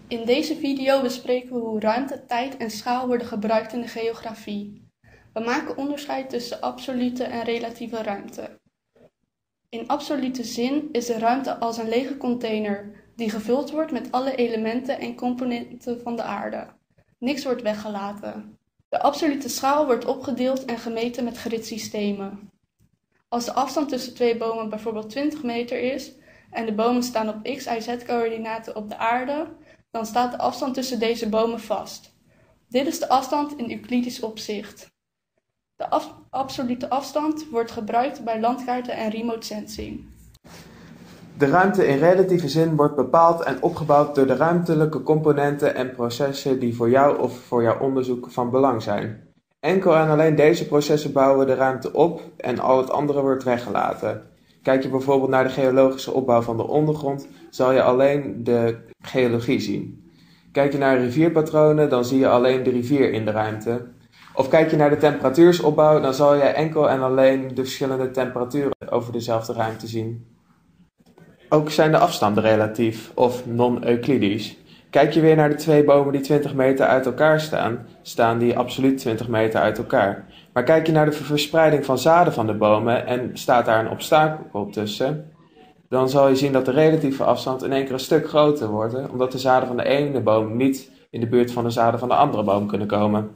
In deze video bespreken we hoe ruimte, tijd en schaal worden gebruikt in de geografie. We maken onderscheid tussen absolute en relatieve ruimte. In absolute zin is de ruimte als een lege container die gevuld wordt met alle elementen en componenten van de aarde. Niks wordt weggelaten. De absolute schaal wordt opgedeeld en gemeten met gridsystemen. Als de afstand tussen twee bomen bijvoorbeeld 20 meter is en de bomen staan op x, y, z-coördinaten op de aarde, dan staat de afstand tussen deze bomen vast. Dit is de afstand in Euclidisch opzicht. De absolute afstand wordt gebruikt bij landkaarten en remote sensing. De ruimte in relatieve zin wordt bepaald en opgebouwd door de ruimtelijke componenten en processen die voor jou of voor jouw onderzoek van belang zijn. Enkel en alleen deze processen bouwen de ruimte op en al het andere wordt weggelaten. Kijk je bijvoorbeeld naar de geologische opbouw van de ondergrond, zal je alleen de geologie zien. Kijk je naar rivierpatronen, dan zie je alleen de rivier in de ruimte. Of kijk je naar de temperatuursopbouw, dan zal je enkel en alleen de verschillende temperaturen over dezelfde ruimte zien. Ook zijn de afstanden relatief of non-Euclidisch. Kijk je weer naar de twee bomen die 20 meter uit elkaar staan, staan die absoluut 20 meter uit elkaar. Maar kijk je naar de verspreiding van zaden van de bomen en staat daar een obstakel tussen, dan zal je zien dat de relatieve afstand in één keer een stuk groter wordt, omdat de zaden van de ene boom niet in de buurt van de zaden van de andere boom kunnen komen.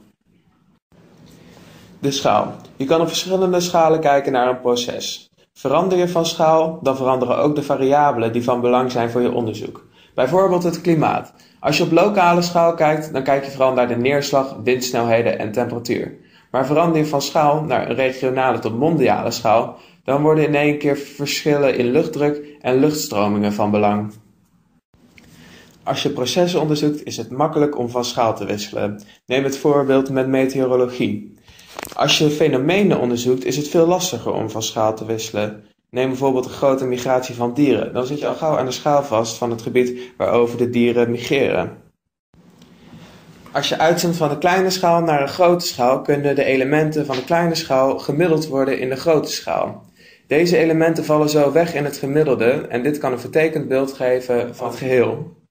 De schaal. Je kan op verschillende schalen kijken naar een proces. Verander je van schaal, dan veranderen ook de variabelen die van belang zijn voor je onderzoek. Bijvoorbeeld het klimaat. Als je op lokale schaal kijkt, dan kijk je vooral naar de neerslag, windsnelheden en temperatuur. Maar verander je van schaal naar een regionale tot mondiale schaal, dan worden in één keer verschillen in luchtdruk en luchtstromingen van belang. Als je processen onderzoekt, is het makkelijk om van schaal te wisselen. Neem het voorbeeld met meteorologie. Als je fenomenen onderzoekt, is het veel lastiger om van schaal te wisselen. Neem bijvoorbeeld een grote migratie van dieren. Dan zit je al gauw aan de schaal vast van het gebied waarover de dieren migreren. Als je uitzendt van de kleine schaal naar een grote schaal, kunnen de elementen van de kleine schaal gemiddeld worden in de grote schaal. Deze elementen vallen zo weg in het gemiddelde en dit kan een vertekend beeld geven van het geheel.